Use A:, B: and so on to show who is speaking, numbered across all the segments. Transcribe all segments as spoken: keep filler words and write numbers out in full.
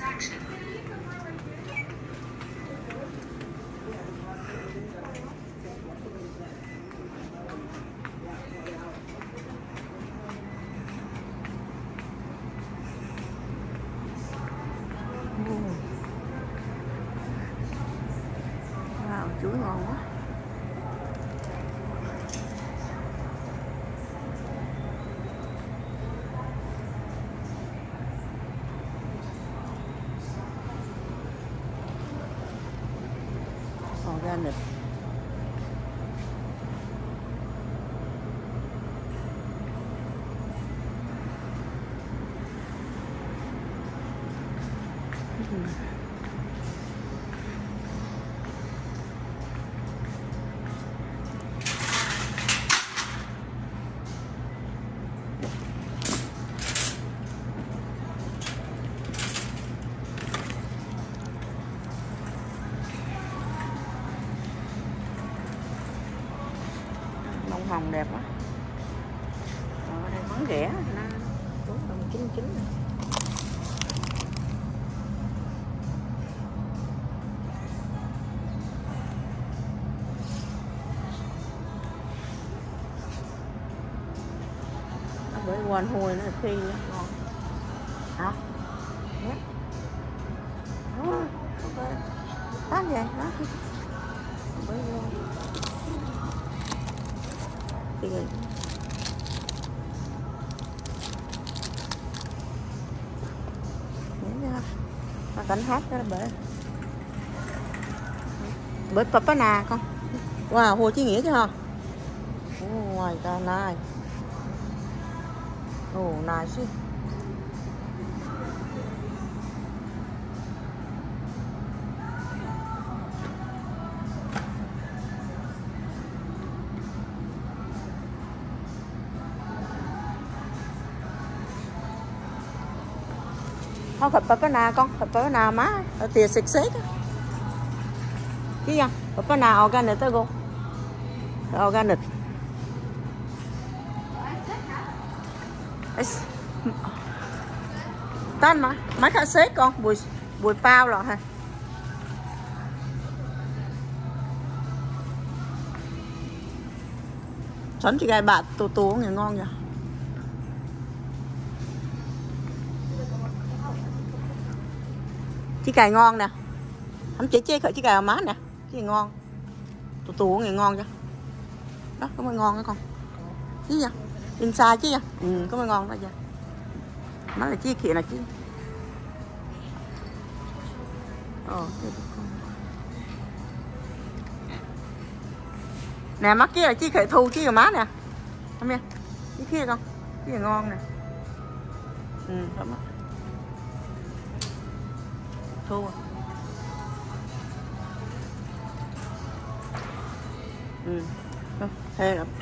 A: Wow, chuối ngon quá. Organic. Mm-hmm. Bông hồng đẹp quá. Ở đây món rẻ nó bốn đồng chín mươi chín này. Bởi quên hôi nó phi nữa, ngon. Hả? Nhé. Đúng rồi. Ok. Tát vậy đó. Bởi quên. Thì rồi. Mà cảnh hát đó là bể. Bể Papana con. Wow, Hồ Chí Nghĩa chứ hả? Oh my god, nice. Oh, nice. Không phải Papana con, phải Papana má, ở tiền xịt xếp á. Chứ không? Papana organic tới cô. Organic. Tên mà, mấy cái xếp con, bùi bùi bao rồi hả? Chọn chị gai bạc tù tù nghe ngon vậy. Chị cài ngon nè. Không chỉ chế khởi chị cài má nè. Chị ngon. Tù tù nghe ngon chưa? Đó, có mới ngon đó con. Chứ vậy? Inside chứ vậy? Ừ, có mới ngon đó chưa? Nó là chi kia là chứ. Ồ, nè mắt kia là chi khởi thu chứ má nè. Không nha. Cái kia con. Cái này ngon nè. Ừ, đúng đó. Thu à. Ừ. Thế là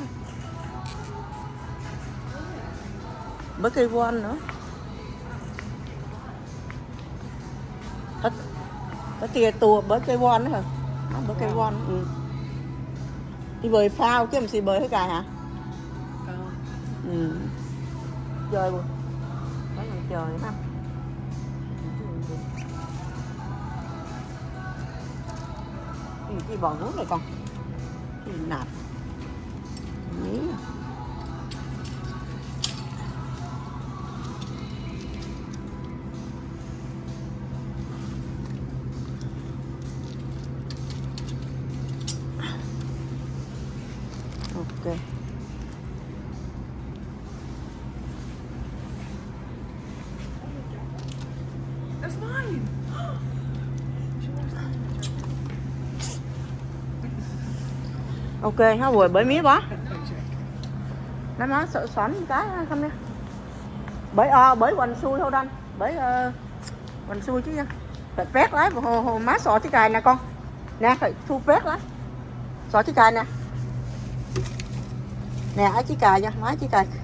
A: bữa cây von nữa. Thật. Cái kia tua bữa cây von nữa hả? Đó, bữa cây von. Ừ. Đi bơi phao chứ làm gì bơi hết cài hả? Ừ. Chơi luôn. Mấy người chơi ha. Cái bò nước này con. Cái nạp. Nhí. Ok.
B: That's mine.
A: Ok, nó vừa bới mía bó. Nó má sợ xoắn cái không nha. Bới o, bới quần xui thôi đanh. Bới uh, quần xui chứ nha. Phải pét lái hồ, hồ má sọ cái cài nè con. Nè, phải thu pét lái. Sọ cái cài nè. Nè, á chiếc cài nha, má chiếc cài.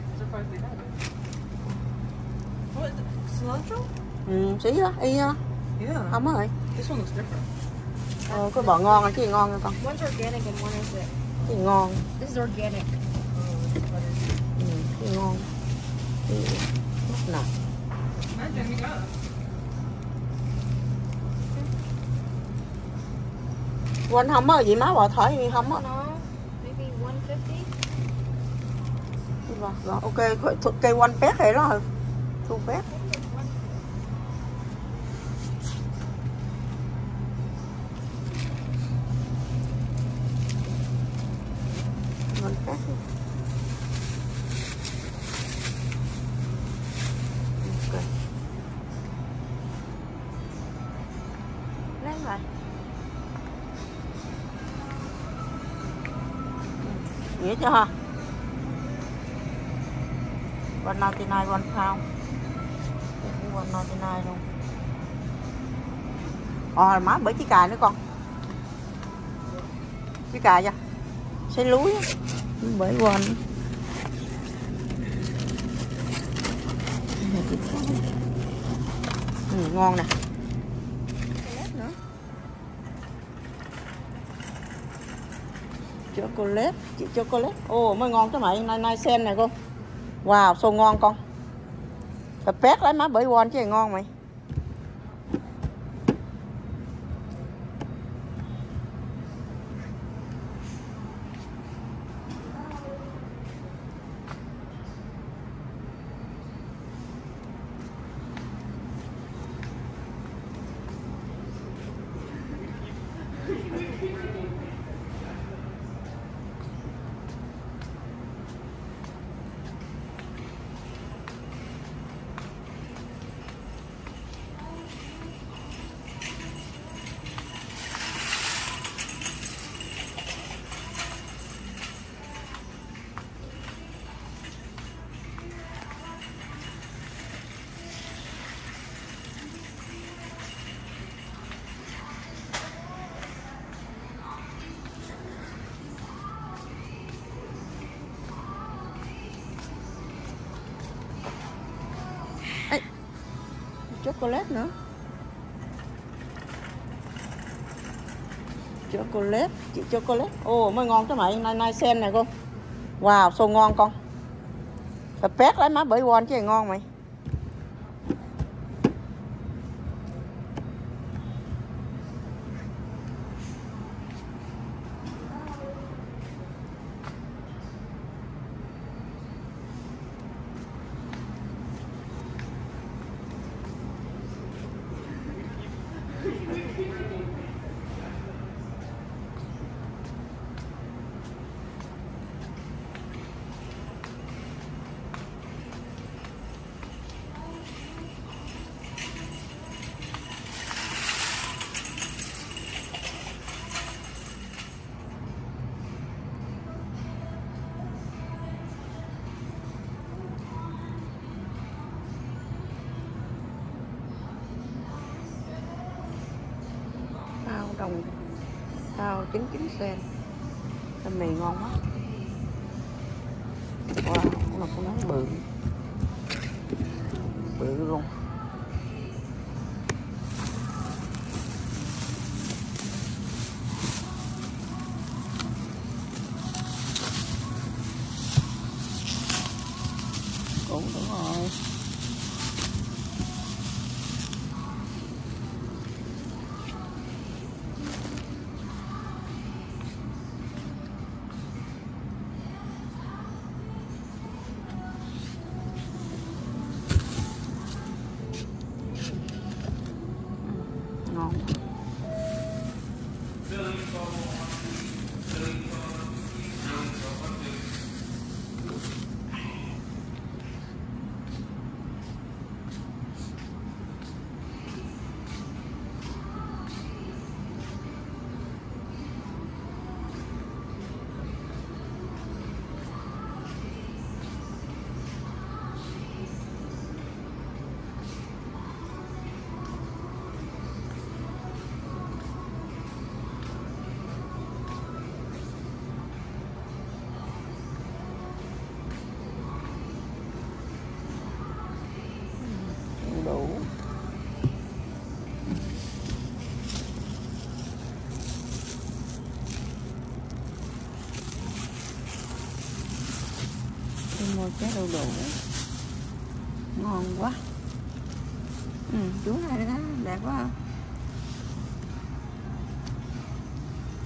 B: Cilantro?
A: Ừ, xí đó, y đó.
B: Yeah.
A: Không á rồi.
B: This one looks different.
A: Ờ, cái bò ngon, cái gì ngon nha con.
B: One's organic and one is it?
A: Cái gì ngon.
B: This is organic.
A: Ừ, cái gì ngon. Cái gì ngon.
B: Imagine you got.
A: Quên không á, gì má bò thỏi gì không á.
B: No, maybe one fifty.
A: Rồi, rồi ok, cây one pet hay đó. Two pet. One pet. Ok. Lấy lại. Nghĩa chưa ha? one ninety-nine one pound. one ninety-nine luôn. Ờ má bởi chiếc cài nữa con. Chiếc cài chưa? Xây lúi á. Bởi quên. Ừ, ngon nè. Nữa. Chocolate, chị chocolate. Ồ oh, mới ngon cái mày, nine nine cent này cô. Wow, xô ngon con. Tập pet lấy má bởi won chứ là ngon mày. Ê, chocolate nữa. Chocolate, chị chocolate. Ồ oh, mới ngon cái mày, nine nine cent này cô. Wow, xô ngon con. Tập pet lấy má bởi won chứ là ngon mày. Đồng tao chín chín cent. Cái mì ngon quá. Wow, con là con nói bự. Bự luôn. Cũng đúng rồi. Ngon. Đủ. Đi mua cái đu đủ ngon quá. Ừ, chú này đó đẹp quá.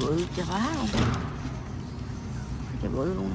A: bự chà bá không, chà bự luôn.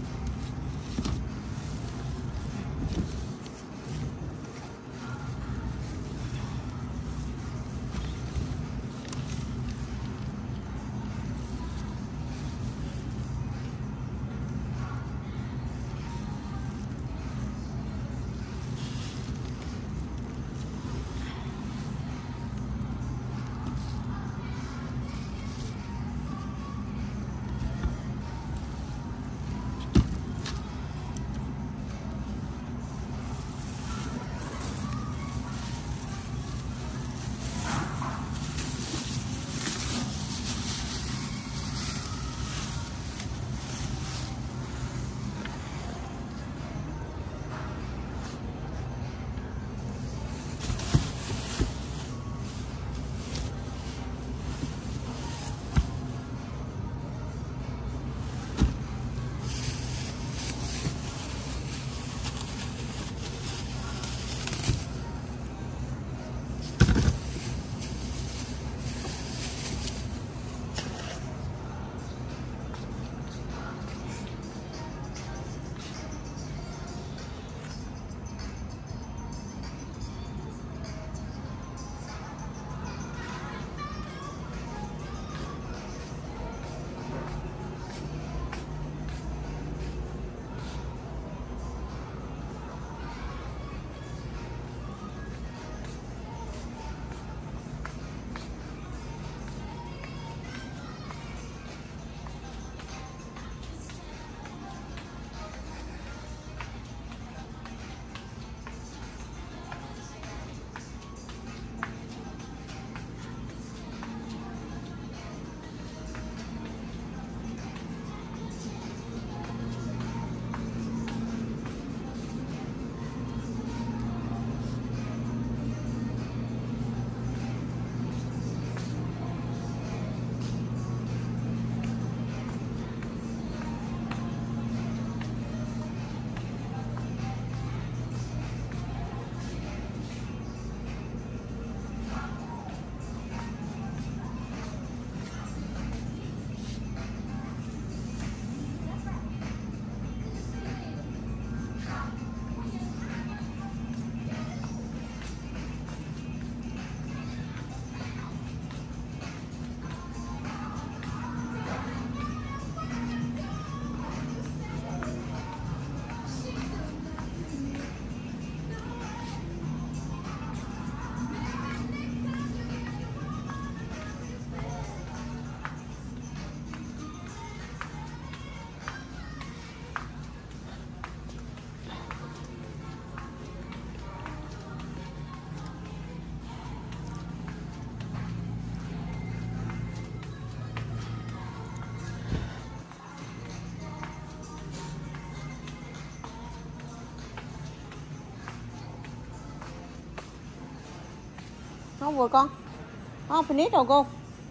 A: Không vừa con. Không, finish rồi cô.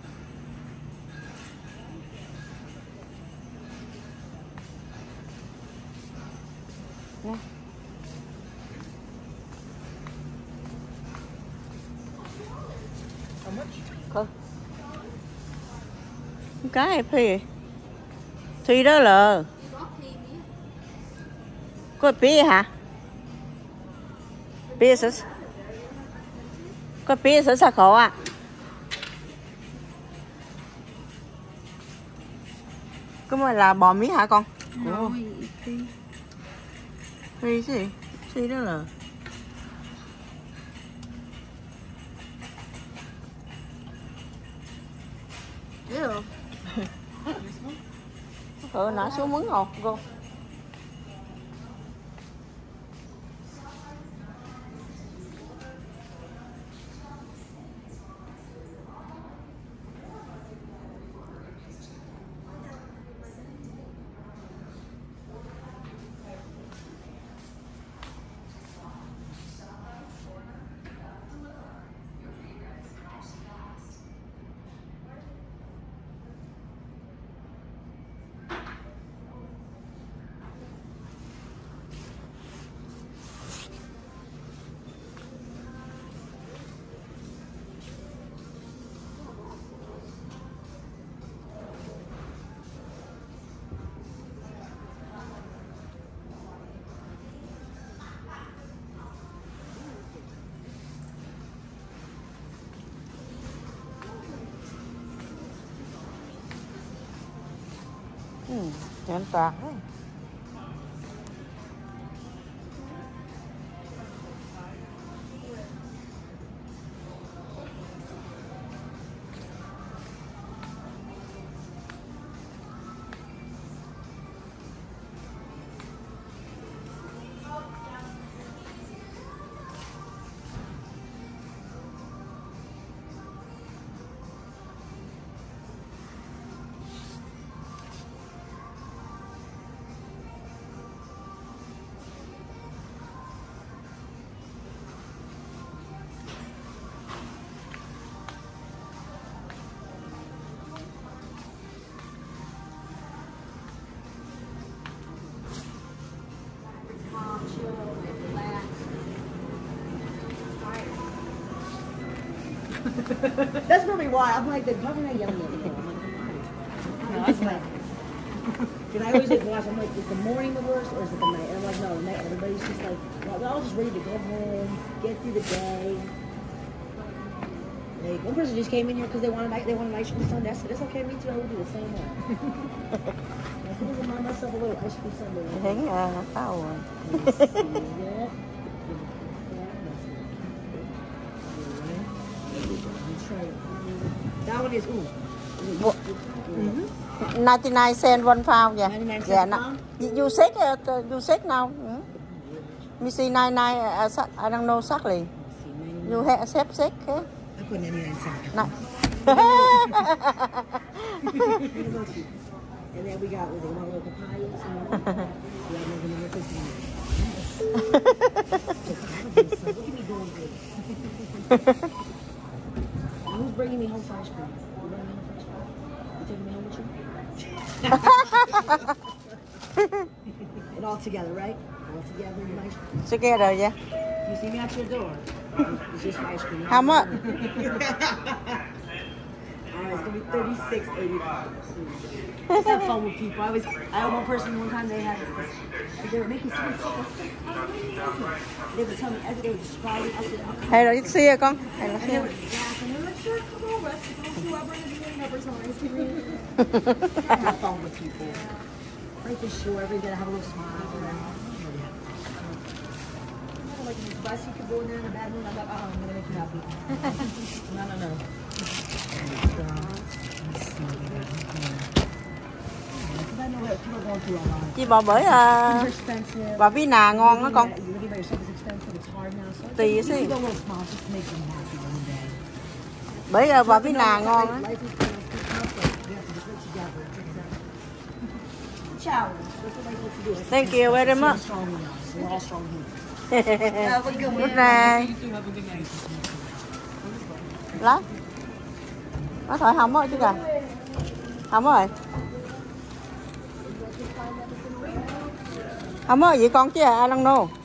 A: Nè. Cô. Cái này phi. Phi đó là. Cô phi hả? Phi sao? Có pí sữa sạc khổ à? Cái này là bò mí hả con?
B: No, phi.
A: Phi gì? Phi đó là
B: Ew.
A: ừ, nã xuống mứng rồi cô. An toàn đấy.
C: That's probably why I'm like, they're probably not yelling at me. No, it's like, because I always like watch, I'm like, is the morning the worst or is it the night? And I'm like, no, the night, everybody's just like, well, they're all just ready to go home, get through the day. Like, one person just came in here because they want a night, they want a nice cream sundae. I said, it's okay, me too, I would do the same way. I said, I'm buy myself a little ice cream sundae.
A: Thấy à, tao rồi.
C: That one is ooh.
A: Mm-hmm. ninety-nine cent one pound, yeah.
C: ninety-nine cents
A: yeah,
C: a
A: no.
C: pound?
A: You said uh, you said now. Mm. Me see ninety-nine. Uh, I don't know exactly. You have said said. Okay?
C: I put ninety-nine cents.
A: No.
C: And then we got was it one little papayas and we had another one with this. Look at me going good. Who's bringing me home for ice cream? You bringing me home for ice cream? You taking me home with you? And all together, right? All together in ice cream.
A: Together, yeah.
C: You see me out your door. It's just ice cream.
A: How much?
C: Alright, it's gonna be thirty-six eighty-five. Just have fun with people. I was, I had one person one time they had, they were making so much stuff. They would tell me every day, describing. I said, okay.
A: Hay là xe con. Hay là
C: And they
A: xe.
C: would laugh and they're like, sure, come over. I said, don't you ever interview me ever some ice cream. Have fun with people. Right for sure, every day I have a little smile. Like in the bus, you could go in there in a bad mood. I'm like, oh, I'm gonna make you happy. No, no, no.
A: Chị bò bởi uh, bà Vina ngon đó con. Tùy xí. Bởi uh, bà Vina ngon á. Thank you very much. Good night. Lắm. Nó thôi không á chứ kìa. Không rồi. Không á vậy con chứ à, I don't know.